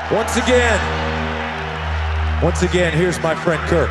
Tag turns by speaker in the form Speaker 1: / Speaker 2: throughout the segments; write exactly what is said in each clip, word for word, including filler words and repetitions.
Speaker 1: Once again, once again, here's my friend Kirk.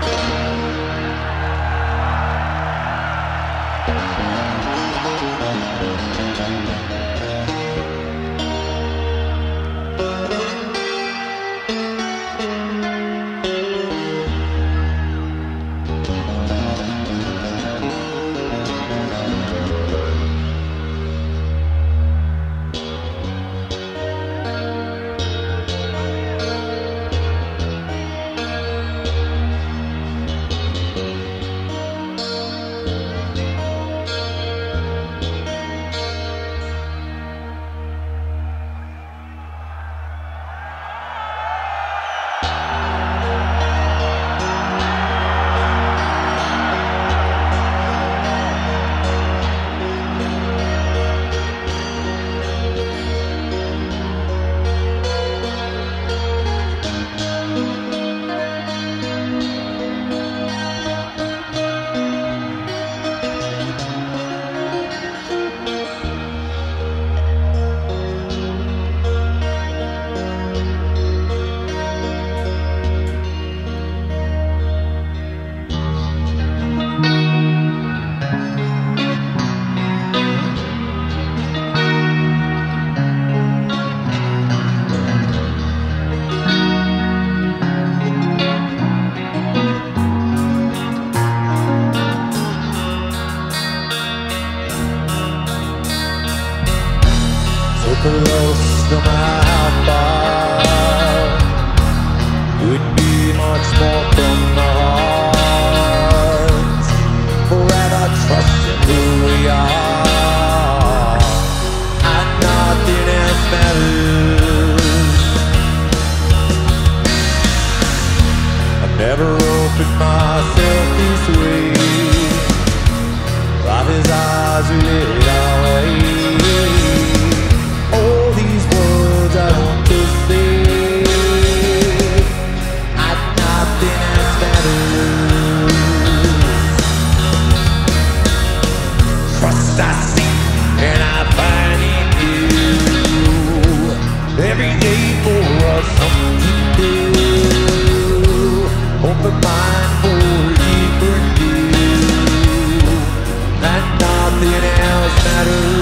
Speaker 1: Close to my bar, could be much more from the heart. Forever trusting who we are, and nothing else matters. I've never opened myself this way. Life is ours, we live it our way. All these words I want to say, and nothing else matters. Trust I seek and I find in you. Every day for us something new. Open mind for a deeper view, and nothing else matters.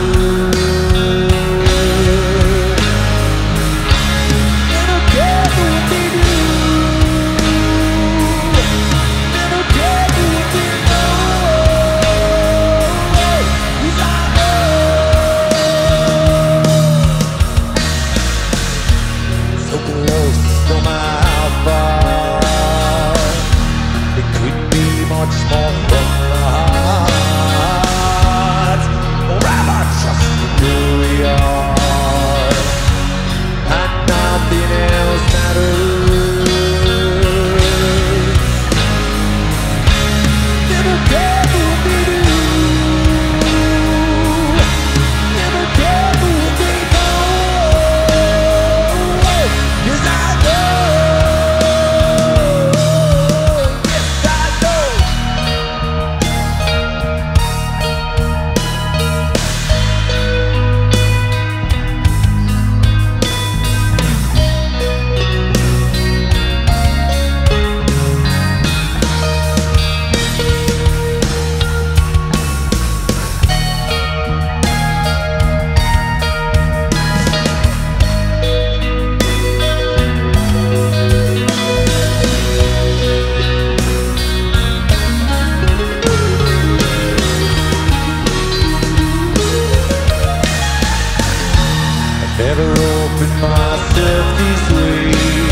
Speaker 1: Never opened myself this way.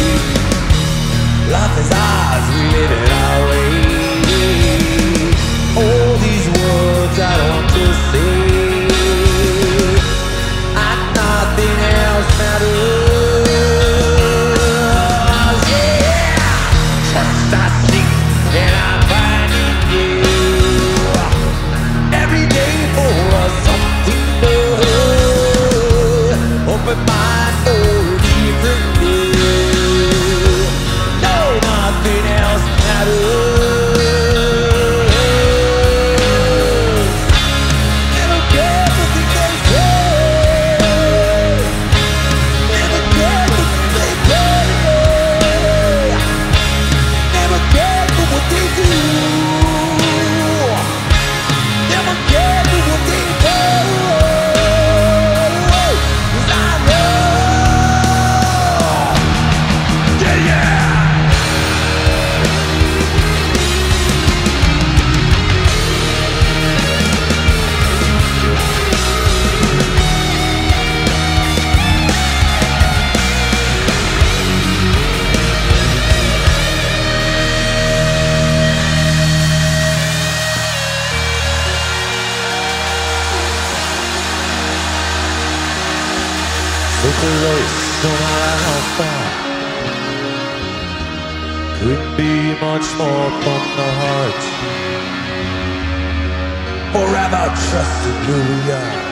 Speaker 1: Life is ours, we live it our way. All these words I want to say, and nothing else matters. Yeah, trust I seek and I find in you. Every day for us something new. Open mind for a different view. No, nothing else matters.
Speaker 2: Bring me much more from the heart. Forever trusting who we are.